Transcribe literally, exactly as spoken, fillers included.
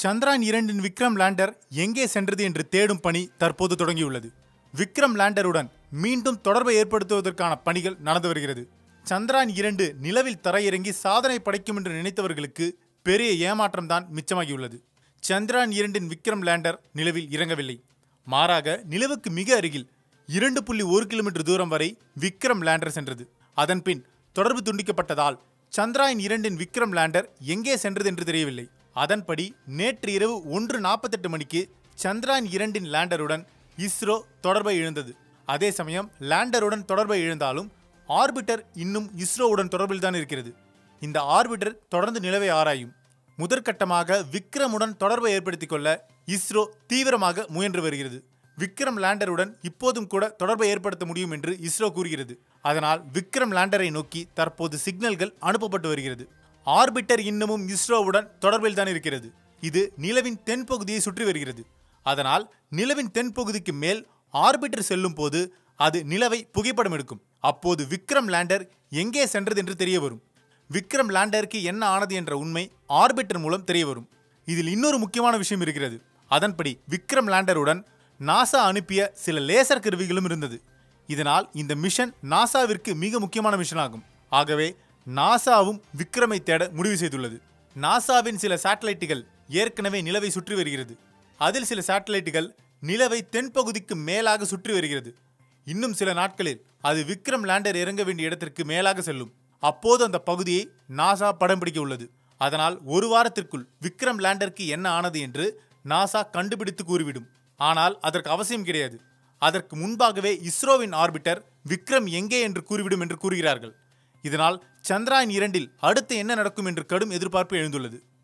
சந்திராயன் இரண்டின் விக்ரம் லேண்டர் எங்கே சென்றது என்று தேடும் பணி தற்போது தொடங்கியுள்ளது. விக்ரம் லேண்டருடன் மீண்டும் தொடர்பை ஏற்படுத்துவதற்கான பணிகள் நடந்து வருகிறது. சந்திராயன் இரண்டு நிலவில் தரையிறங்கி சாதனை படைக்கும் என்று நினைத்தவர்களுக்கு பெரிய ஏமாற்றம் தான் மிச்சமாகியுள்ளது. சந்திராயன் இரண்டின் விக்ரம் லேண்டர் நிலவில் இறங்கவில்லை. மாறாக நிலவுக்கு மிக அருகில் இரண்டு புள்ளி ஒரு கிலோமீட்டர் தூரம் வரை விக்ரம் லேண்டர் சென்றது. அதன்பின் தொடர்பு துண்டிக்கப்பட்டதால் சந்திராயன் இரண்டின் விக்ரம் லேண்டர் எங்கே சென்றது என்று தெரியவில்லை. அதன்படி நேற்று இரவு ஒன்று நாற்பத்தெட்டு மணிக்கு சந்திராயன் இரண்டின் லேண்டருடன் இஸ்ரோ தொடர்பை இழந்தது. அதே சமயம் லேண்டருடன் தொடர்பை இழந்தாலும் ஆர்பிட்டர் இன்னும் இஸ்ரோவுடன் தொடர்பில் தான் இருக்கிறது. இந்த ஆர்பிட்டர் தொடர்ந்து நிலவை ஆராயும். முதற்கட்டமாக விக்ரமுடன் தொடர்பை ஏற்படுத்திக் கொள்ள இஸ்ரோ தீவிரமாக முயன்று வருகிறது. விக்ரம் லேண்டருடன் இப்போதும் கூட தொடர்பை ஏற்படுத்த முடியும் என்று இஸ்ரோ கூறுகிறது. அதனால் விக்ரம் லேண்டரை நோக்கி தற்போது சிக்னல்கள் அனுப்பப்பட்டு வருகிறது. ஆர்பிட்டர் இன்னமும் இஸ்ரோவுடன் தொடர்பில் தான் இருக்கிறது. இது நிலவின் தென்பகுதியை சுற்றி வருகிறது. அதனால் நிலவின் தென்பகுதிக்கு மேல் ஆர்பிட்டர் செல்லும் போது அது நிலவை புகைப்படம் எடுக்கும். அப்போது விக்ரம் லேண்டர் எங்கே சென்றது என்று தெரிய வரும். விக்ரம் லேண்டருக்கு என்ன ஆனது என்ற உண்மை ஆர்பிட்டர் மூலம் தெரிய வரும். இதில் இன்னொரு முக்கியமான விஷயம் இருக்கிறது. அதன்படி விக்ரம் லேண்டருடன் நாசா அனுப்பிய சில லேசர் கருவிகளும் இருந்தது. இதனால் இந்த மிஷன் நாசாவிற்கு மிக முக்கியமான மிஷன் ஆகும். ஆகவே நாசாவும் விக்ரமை தேட முடிவு செய்துள்ளது. நாசாவின் சில சேட்டலைட்டுகள் ஏற்கனவே நிலவை சுற்றி வருகிறது. அதில் சில சேட்டலைட்டுகள் நிலவை தென்பகுதிக்கு மேலாக சுற்றி வருகிறது. இன்னும் சில நாட்களில் அது விக்ரம் லேண்டர் இறங்க வேண்டிய இடத்திற்கு மேலாக செல்லும். அப்போது அந்த பகுதியை நாசா படம் பிடிக்க உள்ளது. அதனால் ஒரு வாரத்திற்குள் விக்ரம் லேண்டருக்கு என்ன ஆனது என்று நாசா கண்டுபிடித்து கூறிவிடும். ஆனால் அதற்கு அவசியம் கிடையாது. அதற்கு முன்பாகவே இஸ்ரோவின் ஆர்பிட்டர் விக்ரம் எங்கே என்று கூறிவிடும் என்று கூறுகிறார்கள். இதனால் சந்திராயன் இரண்டில் அடுத்து என்ன நடக்கும் என்று கடும் எதிர்பார்ப்பு எழுந்துள்ளது.